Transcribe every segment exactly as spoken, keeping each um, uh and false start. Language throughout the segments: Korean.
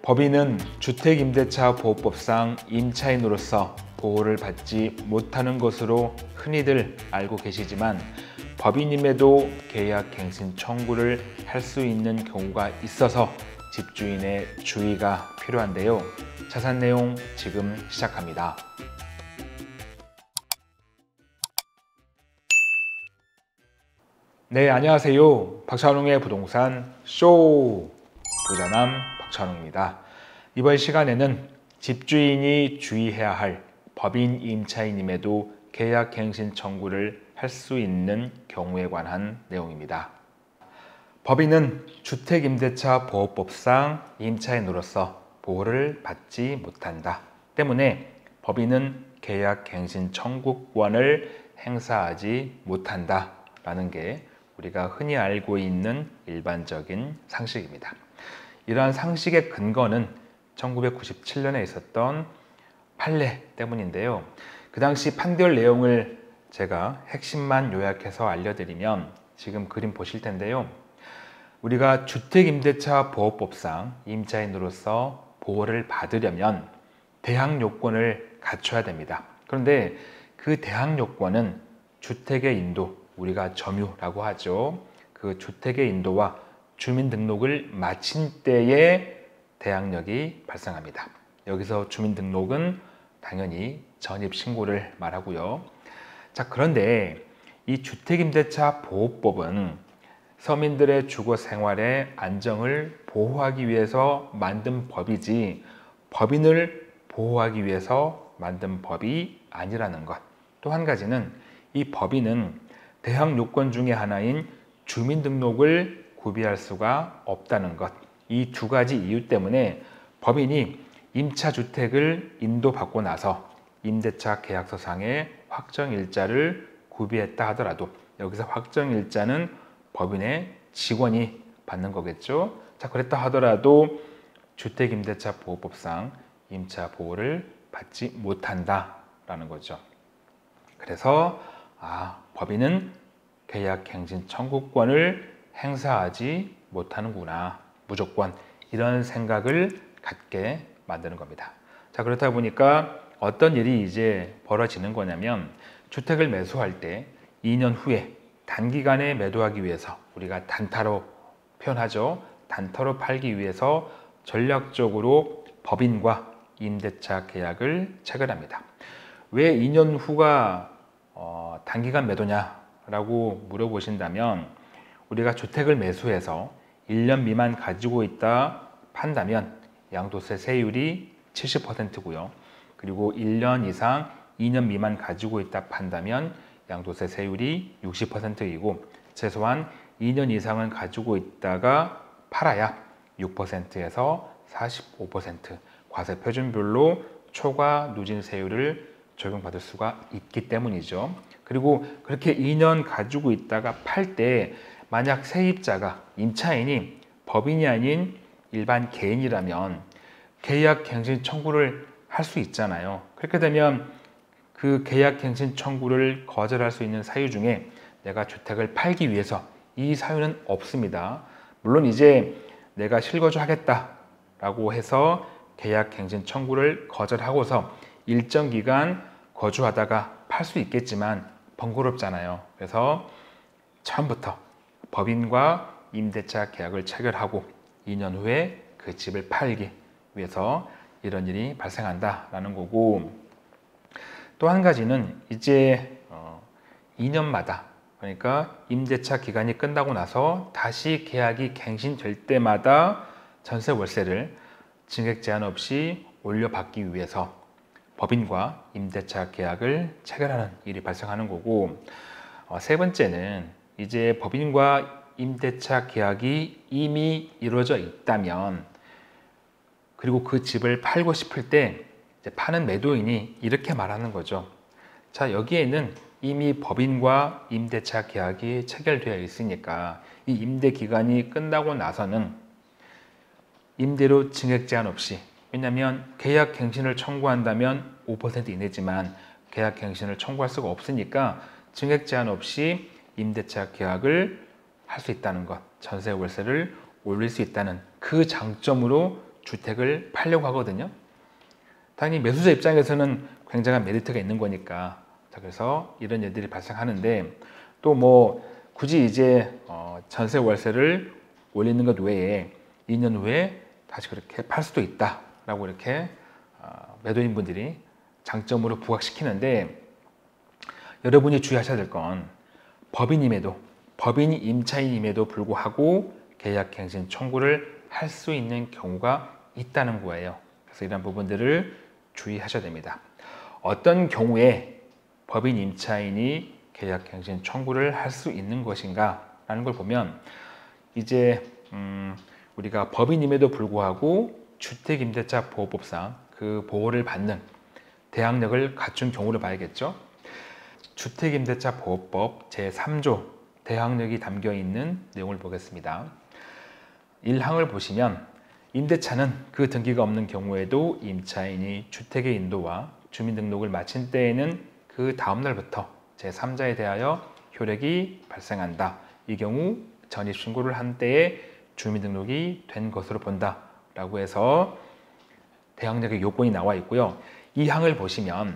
법인은 주택임대차보호법상 임차인으로서 보호를 받지 못하는 것으로 흔히들 알고 계시지만 법인임에도 계약갱신 청구를 할 수 있는 경우가 있어서 집주인의 주의가 필요한데요. 자세한 내용 지금 시작합니다. 네, 안녕하세요. 박찬웅의 부동산 쇼! 부자남 박찬웅입니다. 이번 시간에는 집주인이 주의해야 할 법인 임차인임에도 계약갱신 청구를 할 수 있는 경우에 관한 내용입니다. 법인은 주택임대차보호법상 임차인으로서 보호를 받지 못한다 때문에 법인은 계약갱신 청구권을 행사하지 못한다 라는 게 우리가 흔히 알고 있는 일반적인 상식입니다. 이러한 상식의 근거는 천구백구십칠 년에 있었던 판례 때문인데요. 그 당시 판결 내용을 제가 핵심만 요약해서 알려드리면 지금 그림 보실 텐데요. 우리가 주택임대차보호법상 임차인으로서 보호를 받으려면 대항 요건을 갖춰야 됩니다. 그런데 그 대항 요건은 주택의 인도, 우리가 점유라고 하죠. 그 주택의 인도와 주민등록을 마친 때에 대항력이 발생합니다. 여기서 주민등록은 당연히 전입신고를 말하고요. 자, 그런데 이 주택임대차보호법은 서민들의 주거 생활의 안정을 보호하기 위해서 만든 법이지 법인을 보호하기 위해서 만든 법이 아니라는 것. 또 한 가지는 이 법인은 대항 요건 중에 하나인 주민등록을 구비할 수가 없다는 것. 이 두 가지 이유 때문에 법인이 임차주택을 인도받고 나서 임대차 계약서상의 확정일자를 구비했다 하더라도 여기서 확정일자는 법인의 직원이 받는 거겠죠. 자, 그랬다 하더라도 주택임대차보호법상 임차보호를 받지 못한다라는 거죠. 그래서 아, 법인은 계약갱신 청구권을 행사하지 못하는구나. 무조건 이런 생각을 갖게 만드는 겁니다. 자, 그렇다 보니까 어떤 일이 이제 벌어지는 거냐면 주택을 매수할 때 이 년 후에 단기간에 매도하기 위해서 우리가 단타로 표현하죠. 단타로 팔기 위해서 전략적으로 법인과 임대차 계약을 체결합니다. 왜 이 년 후가 어, 단기간 매도냐라고 물어보신다면 우리가 주택을 매수해서 일 년 미만 가지고 있다 판다면 양도세 세율이 칠십 퍼센트고요. 그리고 일 년 이상 이 년 미만 가지고 있다 판다면 양도세 세율이 육십 퍼센트이고 최소한 이 년 이상은 가지고 있다가 팔아야 육 퍼센트에서 사십오 퍼센트 과세 표준별로 초과 누진세율을 적용받을 수가 있기 때문이죠. 그리고 그렇게 이 년 가지고 있다가 팔 때 만약 세입자가 임차인이 법인이 아닌 일반 개인이라면 계약갱신 청구를 할 수 있잖아요. 그렇게 되면 그 계약갱신 청구를 거절할 수 있는 사유 중에 내가 주택을 팔기 위해서 이 사유는 없습니다. 물론 이제 내가 실거주 하겠다라고 해서 계약갱신 청구를 거절하고서 일정 기간 거주하다가 팔 수 있겠지만 번거롭잖아요. 그래서 처음부터 법인과 임대차 계약을 체결하고 이 년 후에 그 집을 팔기 위해서 이런 일이 발생한다라는 거고, 또 한 가지는 이제 어 이 년마다 그러니까 임대차 기간이 끝나고 나서 다시 계약이 갱신될 때마다 전세 월세를 증액 제한 없이 올려받기 위해서 법인과 임대차 계약을 체결하는 일이 발생하는 거고, 어 세 번째는 이제 법인과 임대차 계약이 이미 이루어져 있다면 그리고 그 집을 팔고 싶을 때 이제 파는 매도인이 이렇게 말하는 거죠. 자, 여기에는 이미 법인과 임대차 계약이 체결되어 있으니까 이 임대 기간이 끝나고 나서는 임대료 증액 제한 없이, 왜냐하면 계약 갱신을 청구한다면 오 퍼센트 이내지만 계약 갱신을 청구할 수가 없으니까 증액 제한 없이 임대차 계약을 할 수 있다는 것, 전세 월세를 올릴 수 있다는 그 장점으로 주택을 팔려고 하거든요. 당연히 매수자 입장에서는 굉장한 메리트가 있는 거니까. 자, 그래서 이런 일들이 발생하는데 또 뭐 굳이 이제 어, 전세 월세를 올리는 것 외에 이 년 후에 다시 그렇게 팔 수도 있다라고 이렇게 어, 매도인 분들이 장점으로 부각시키는데, 여러분이 주의하셔야 될 건 법인임에도 법인이 임차인임에도 불구하고 계약갱신 청구를 할 수 있는 경우가 있다는 거예요. 그래서 이런 부분들을 주의하셔야 됩니다. 어떤 경우에 법인 임차인이 계약갱신 청구를 할 수 있는 것인가 라는 걸 보면, 이제 음 우리가 법인임에도 불구하고 주택임대차 보호법상 그 보호를 받는 대항력을 갖춘 경우를 봐야겠죠. 주택임대차 보호법 제삼 조 대항력이 담겨 있는 내용을 보겠습니다. 일 항을 보시면 임대차는 그 등기가 없는 경우에도 임차인이 주택의 인도와 주민등록을 마친 때에는 그 다음 날부터 제삼 자에 대하여 효력이 발생한다. 이 경우 전입신고를 한 때에 주민등록이 된 것으로 본다 라고 해서 대항력의 요건이 나와 있고요. 이 항을 보시면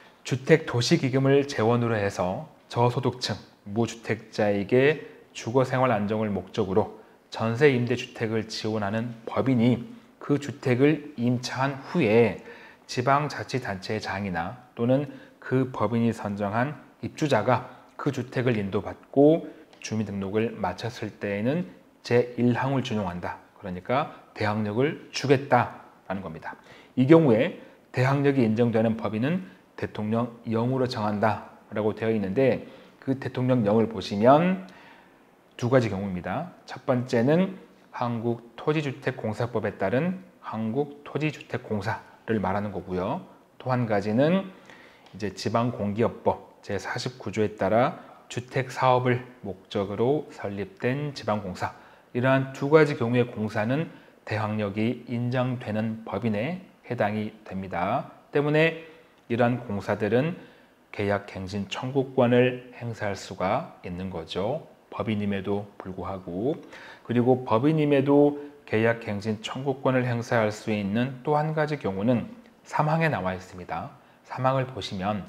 주택도시기금을 재원으로 해서 저소득층 무주택자에게 주거생활 안정을 목적으로 전세임대주택을 지원하는 법인이 그 주택을 임차한 후에 지방자치단체의 장이나 또는 그 법인이 선정한 입주자가 그 주택을 인도받고 주민등록을 마쳤을 때에는 제일 항을 준용한다. 그러니까 대항력을 주겠다라는 겁니다. 이 경우에 대항력이 인정되는 법인은 대통령령으로 정한다 라고 되어 있는데, 그 대통령령을 보시면 두 가지 경우입니다. 첫 번째는 한국토지주택공사법에 따른 한국토지주택공사를 말하는 거고요. 또 한 가지는 이제 지방공기업법 제사십구 조에 따라 주택사업을 목적으로 설립된 지방공사, 이러한 두 가지 경우의 공사는 대항력이 인정되는 법인에 해당이 됩니다. 때문에 이러한 공사들은 계약갱신 청구권을 행사할 수가 있는 거죠. 법인임에도 불구하고. 그리고 법인임에도 계약갱신 청구권을 행사할 수 있는 또 한 가지 경우는 삼 항에 나와 있습니다. 삼 항을 보시면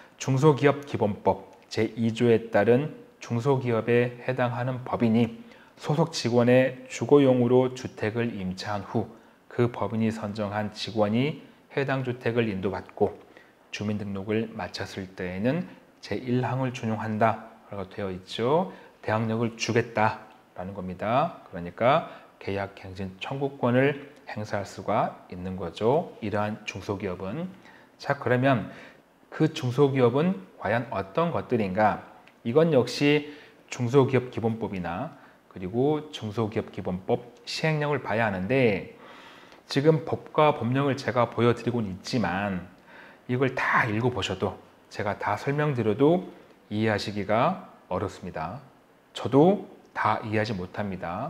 중소기업기본법 제이 조에 따른 중소기업에 해당하는 법인이 소속 직원의 주거용으로 주택을 임차한 후 그 법인이 선정한 직원이 해당 주택을 인도받고 주민등록을 마쳤을 때에는 제일 항을 준용한다 라고 되어 있죠. 대항력을 주겠다라는 겁니다. 그러니까 계약갱신 청구권을 행사할 수가 있는 거죠. 이러한 중소기업은. 자, 그러면 그 중소기업은 과연 어떤 것들인가? 이건 역시 중소기업기본법이나 그리고 중소기업기본법 시행령을 봐야 하는데, 지금 법과 법령을 제가 보여드리고는 있지만 이걸 다 읽어보셔도, 제가 다 설명드려도 이해하시기가 어렵습니다. 저도 다 이해하지 못합니다.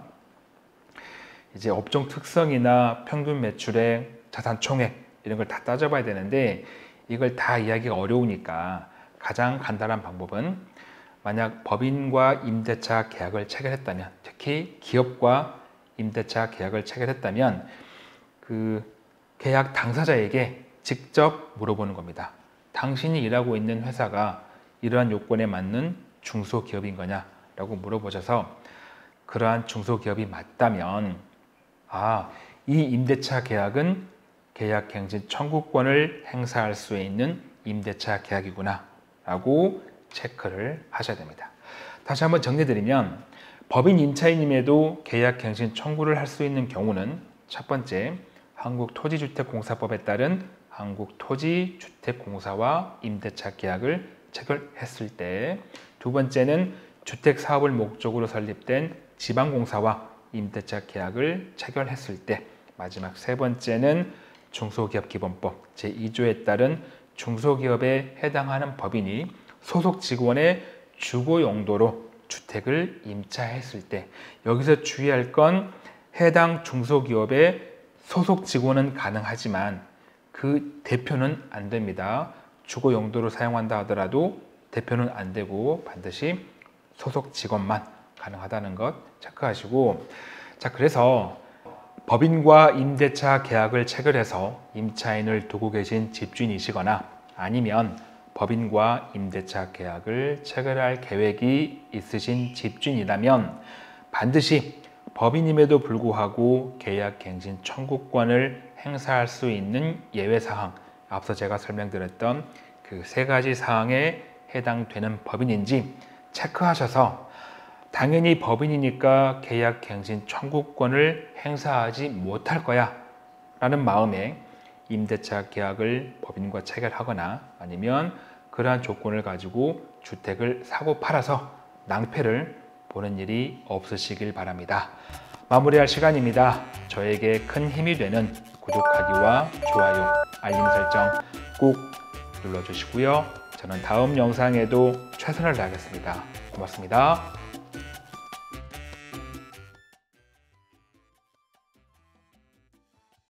이제 업종 특성이나 평균 매출액, 자산 총액 이런 걸 다 따져봐야 되는데 이걸 다 이해하기가 어려우니까 가장 간단한 방법은, 만약 법인과 임대차 계약을 체결했다면, 특히 기업과 임대차 계약을 체결했다면 그 계약 당사자에게 직접 물어보는 겁니다. 당신이 일하고 있는 회사가 이러한 요건에 맞는 중소기업인 거냐 라고 물어보셔서, 그러한 중소기업이 맞다면 아, 이 임대차 계약은 계약갱신 청구권을 행사할 수 있는 임대차 계약이구나 라고 체크를 하셔야 됩니다. 다시 한번 정리드리면, 법인 임차인임에도 계약갱신 청구를 할 수 있는 경우는 첫 번째, 한국토지주택공사법에 따른 한국토지주택공사와 임대차 계약을 체결했을 때, 두 번째는 주택사업을 목적으로 설립된 지방공사와 임대차 계약을 체결했을 때, 마지막 세 번째는 중소기업기본법 제이 조에 따른 중소기업에 해당하는 법인이 소속 직원의 주거 용도로 주택을 임차했을 때, 여기서 주의할 건 해당 중소기업의 소속 직원은 가능하지만 그 대표는 안 됩니다. 주거 용도로 사용한다 하더라도 대표는 안 되고 반드시 소속 직원만 가능하다는 것 체크하시고, 자, 그래서 법인과 임대차 계약을 체결해서 임차인을 두고 계신 집주인이시거나 아니면 법인과 임대차 계약을 체결할 계획이 있으신 집주인이라면 반드시 법인임에도 불구하고 계약갱신 청구권을 행사할 수 있는 예외사항, 앞서 제가 설명드렸던 그 세 가지 사항에 해당되는 법인인지 체크하셔서 당연히 법인이니까 계약갱신 청구권을 행사하지 못할 거야 라는 마음에 임대차 계약을 법인과 체결하거나 아니면 그러한 조건을 가지고 주택을 사고 팔아서 낭패를 보는 일이 없으시길 바랍니다. 마무리할 시간입니다. 저에게 큰 힘이 되는 구독하기와 좋아요, 알림 설정 꼭 눌러주시고요. 저는 다음 영상에도 최선을 다하겠습니다. 고맙습니다.